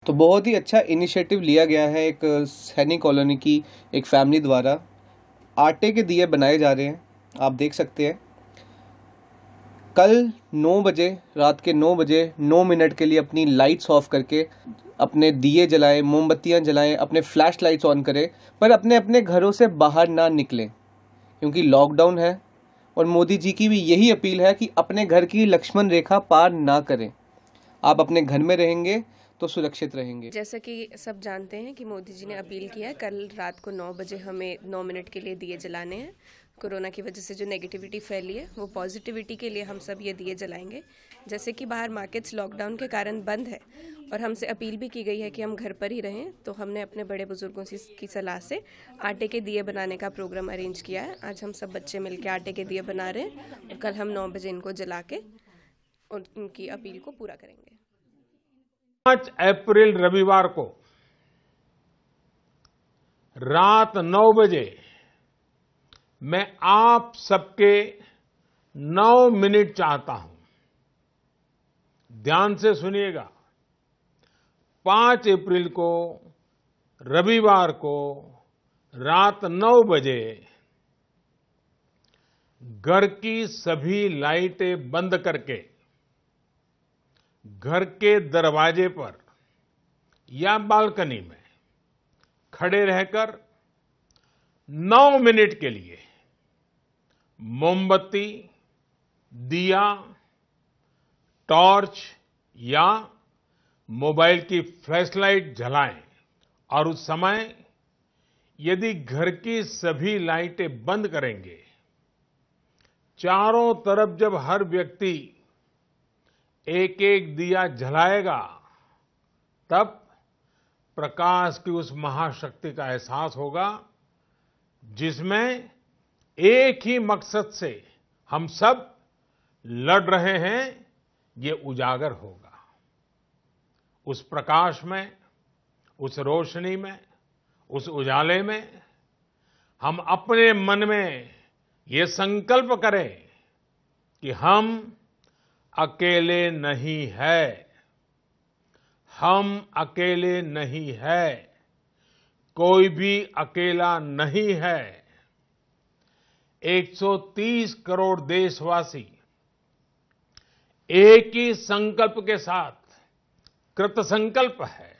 तो बहुत ही अच्छा इनिशिएटिव लिया गया है एक सैनिक कॉलोनी की एक फैमिली द्वारा। आटे के दिए बनाए जा रहे हैं, आप देख सकते हैं। कल 9 बजे, रात के 9 बजे 9 मिनट के लिए अपनी लाइट्स ऑफ करके अपने दिए जलाएं, मोमबत्तियां जलाएं, अपने फ्लैश लाइट्स ऑन करें, पर अपने अपने घरों से बाहर ना निकलें क्योंकि लॉकडाउन है। और मोदी जी की भी यही अपील है कि अपने घर की लक्ष्मण रेखा पार ना करें। आप अपने घर में रहेंगे तो सुरक्षित रहेंगे। जैसा कि सब जानते हैं कि मोदी जी ने अपील किया है कल रात को 9 बजे हमें 9 मिनट के लिए दिए जलाने हैं। कोरोना की वजह से जो नेगेटिविटी फैली है वो पॉजिटिविटी के लिए हम सब ये दिए जलाएंगे। जैसे कि बाहर मार्केट्स लॉकडाउन के कारण बंद है और हमसे अपील भी की गई है कि हम घर पर ही रहें, तो हमने अपने बड़े बुजुर्गों की सलाह से आटे के दिए बनाने का प्रोग्राम अरेंज किया है। आज हम सब बच्चे मिलकर आटे के दिए बना रहे हैं और कल हम 9 बजे इनको जला के उनकी अपील को पूरा करेंगे। 5 अप्रैल रविवार को रात 9 बजे मैं आप सबके 9 मिनट चाहता हूं। ध्यान से सुनिएगा। 5 अप्रैल को रविवार को रात 9 बजे घर की सभी लाइटें बंद करके घर के दरवाजे पर या बालकनी में खड़े रहकर 9 मिनट के लिए मोमबत्ती, दिया, टॉर्च या मोबाइल की फ्लैशलाइट जलाएं। और उस समय यदि घर की सभी लाइटें बंद करेंगे, चारों तरफ जब हर व्यक्ति एक एक दिया जलाएगा, तब प्रकाश की उस महाशक्ति का एहसास होगा जिसमें एक ही मकसद से हम सब लड़ रहे हैं, ये उजागर होगा। उस प्रकाश में, उस रोशनी में, उस उजाले में हम अपने मन में ये संकल्प करें कि हम अकेले नहीं हैं, हम अकेले नहीं हैं, कोई भी अकेला नहीं है। 130 करोड़ देशवासी एक ही संकल्प के साथ कृत संकल्प है